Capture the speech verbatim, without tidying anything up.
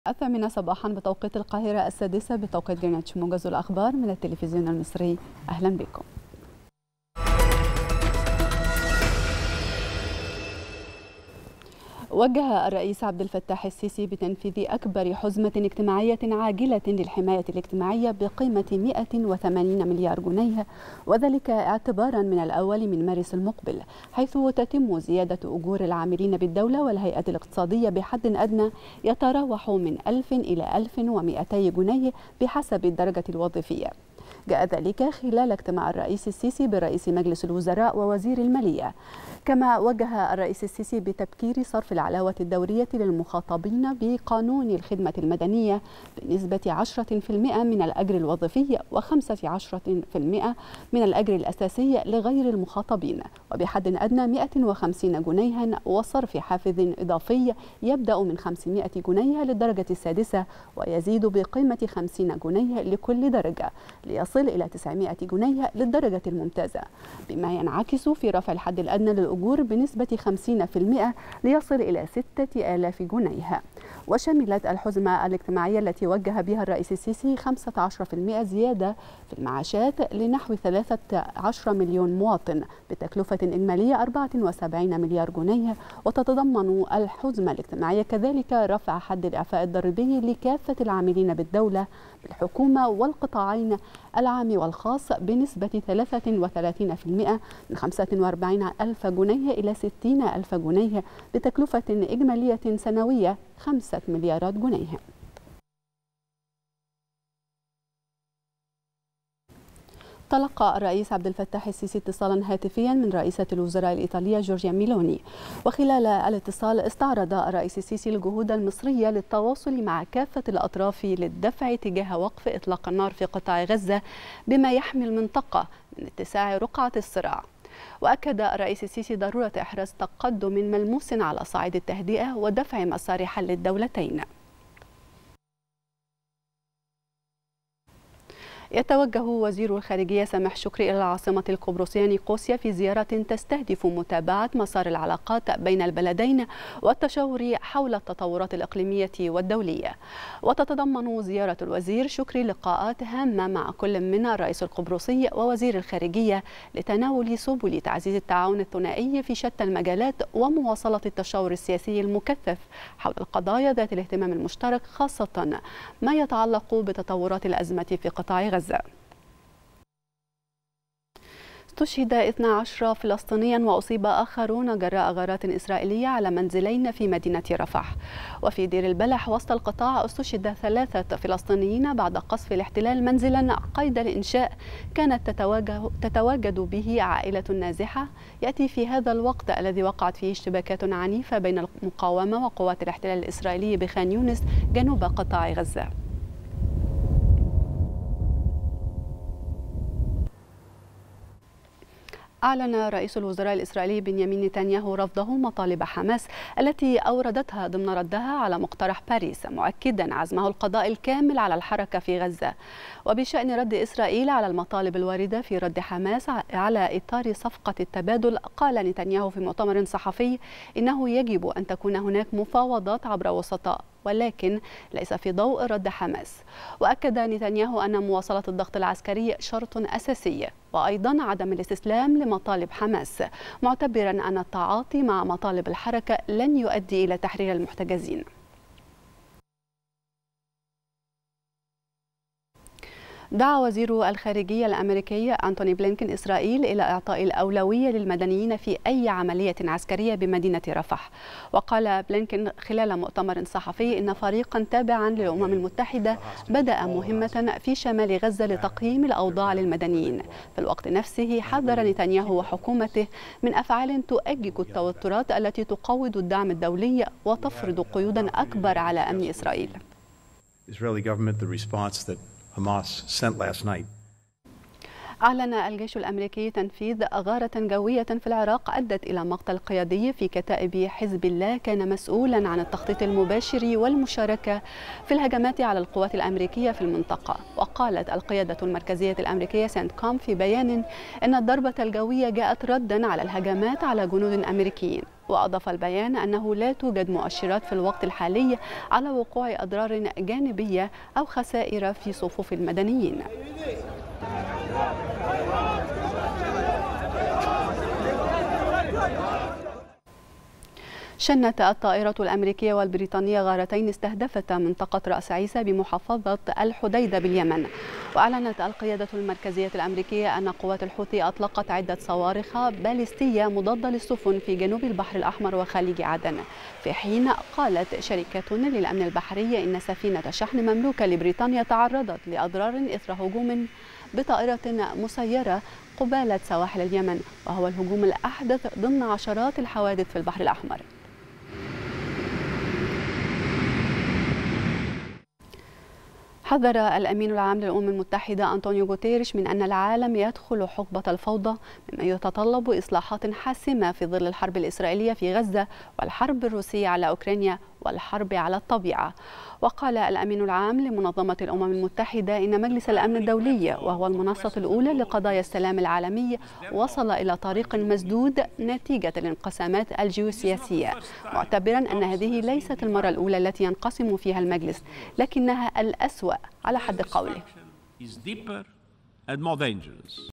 الثامنة صباحا بتوقيت القاهرة، السادسة بتوقيت جرينتش. موجز الأخبار من التلفزيون المصري، أهلا بكم. وجه الرئيس عبد الفتاح السيسي بتنفيذ أكبر حزمة اجتماعية عاجلة للحماية الاجتماعية بقيمة مئة وثمانين مليار جنيه، وذلك اعتبارا من الأول من مارس المقبل، حيث تتم زيادة أجور العاملين بالدولة والهيئة الاقتصادية بحد أدنى يتراوح من ألف إلى ألف ومئتي جنيه بحسب الدرجة الوظيفية. جاء ذلك خلال اجتماع الرئيس السيسي برئيس مجلس الوزراء ووزير المالية. كما وجه الرئيس السيسي بتبكير صرف العلاوة الدورية للمخاطبين بقانون الخدمة المدنية بنسبة عشرة بالمئة من الأجر الوظيفي وخمسة عشر بالمئة من الأجر الأساسي لغير المخاطبين، وبحد أدنى مئة وخمسين جنيها، وصرف حافز إضافي يبدأ من خمسمئة جنيه للدرجة السادسة ويزيد بقيمة خمسين جنيه لكل درجة ليصل إلى تسعمئة جنيه للدرجة الممتازة، بما ينعكس في رفع الحد الأدنى للأجور بنسبة خمسين بالمئة ليصل إلى ستة آلاف جنيه. وشملت الحزمة الاجتماعية التي وجه بها الرئيس السيسي خمسة عشر بالمئة زيادة في المعاشات لنحو ثلاثة عشر مليون مواطن بتكلفة إجمالية أربعة وسبعين مليار جنيه. وتتضمن الحزمة الاجتماعية كذلك رفع حد الإعفاء الضريبي لكافة العاملين بالدولة بالحكومة والقطاعين العام والخاص بنسبة ثلاثة وثلاثين بالمئة من خمسة وأربعين ألف جنيه إلى ستين ألف جنيه بتكلفة إجمالية سنوية خمسة مليارات جنيه. تلقى الرئيس عبد الفتاح السيسي اتصالا هاتفيا من رئيسة الوزراء الإيطالية جورجيا ميلوني، وخلال الاتصال استعرض الرئيس السيسي الجهود المصرية للتواصل مع كافة الأطراف للدفع تجاه وقف إطلاق النار في قطاع غزة بما يحمي المنطقة من اتساع رقعة الصراع. وأكد الرئيس السيسي ضرورة إحراز تقدم ملموس على صعيد التهدئة ودفع مسار حل الدولتين. يتوجه وزير الخارجية سامح شكري إلى العاصمة القبرصية نيقوسيا في زيارة تستهدف متابعة مسار العلاقات بين البلدين والتشاور حول التطورات الإقليمية والدولية. وتتضمن زيارة الوزير شكري لقاءات هامة مع كل من الرئيس القبرصي ووزير الخارجية لتناول سبل تعزيز التعاون الثنائي في شتى المجالات ومواصلة التشاور السياسي المكثف حول القضايا ذات الاهتمام المشترك، خاصة ما يتعلق بتطورات الأزمة في قطاع غزة. استشهد اثني عشر فلسطينيا وأصيب آخرون جراء غارات إسرائيلية على منزلين في مدينة رفح. وفي دير البلح وسط القطاع استشهد ثلاثة فلسطينيين بعد قصف الاحتلال منزلا قيد الإنشاء كانت تتواجد به عائلة نازحة، يأتي في هذا الوقت الذي وقعت فيه اشتباكات عنيفة بين المقاومة وقوات الاحتلال الإسرائيلي بخان يونس جنوب قطاع غزة. أعلن رئيس الوزراء الإسرائيلي بنيامين نتنياهو رفضه مطالب حماس التي أوردتها ضمن ردها على مقترح باريس، مؤكدا عزمه القضاء الكامل على الحركة في غزة. وبشأن رد إسرائيل على المطالب الواردة في رد حماس على إطار صفقة التبادل، قال نتنياهو في مؤتمر صحفي إنه يجب أن تكون هناك مفاوضات عبر وسطاء، ولكن ليس في ضوء رد حماس. وأكد نتنياهو أن مواصلة الضغط العسكري شرط أساسي، وأيضا عدم الاستسلام لمطالب حماس، معتبرا أن التعاطي مع مطالب الحركة لن يؤدي إلى تحرير المحتجزين. دعا وزير الخارجية الأمريكي أنتوني بلينكن إسرائيل إلى إعطاء الأولوية للمدنيين في أي عملية عسكرية بمدينة رفح. وقال بلينكن خلال مؤتمر صحفي إن فريقا تابعا للأمم المتحدة بدأ مهمة في شمال غزة لتقييم الأوضاع للمدنيين. في الوقت نفسه حذر نتنياهو وحكومته من أفعال تؤجج التوترات التي تقوض الدعم الدولي وتفرض قيودا أكبر على أمن إسرائيل. Hamas sent last night. أعلن الجيش الأمريكي تنفيذ غارة جوية في العراق أدت إلى مقتل قيادي في كتائب حزب الله كان مسؤولا عن التخطيط المباشر والمشاركة في الهجمات على القوات الأمريكية في المنطقة. وقالت القيادة المركزية الأمريكية سنت كوم في بيان إن الضربة الجوية جاءت ردا على الهجمات على جنود أمريكيين. وأضاف البيان أنه لا توجد مؤشرات في الوقت الحالي على وقوع أضرار جانبية أو خسائر في صفوف المدنيين. شنت الطائرة الأمريكية والبريطانية غارتين استهدفتا منطقة رأس عيسى بمحافظة الحديدة باليمن. وأعلنت القيادة المركزية الأمريكية أن قوات الحوثي أطلقت عدة صواريخ باليستية مضادة للسفن في جنوب البحر الأحمر وخليج عدن، في حين قالت شركة للأمن البحري إن سفينة شحن مملوكة لبريطانيا تعرضت لأضرار إثر هجوم بطائرة مسيرة قبالة سواحل اليمن، وهو الهجوم الأحدث ضمن عشرات الحوادث في البحر الأحمر. حذر الأمين العام للأمم المتحدة أنطونيو غوتيريش من أن العالم يدخل حقبة الفوضى، مما يتطلب إصلاحات حاسمة في ظل الحرب الإسرائيلية في غزة والحرب الروسية على أوكرانيا والحرب على الطبيعة. وقال الأمين العام لمنظمة الأمم المتحدة إن مجلس الأمن الدولي، وهو المنصة الأولى لقضايا السلام العالمي، وصل إلى طريق مسدود نتيجة الانقسامات الجيوسياسية، معتبرا أن هذه ليست المرة الأولى التي ينقسم فيها المجلس، لكنها الأسوأ على حد قوله.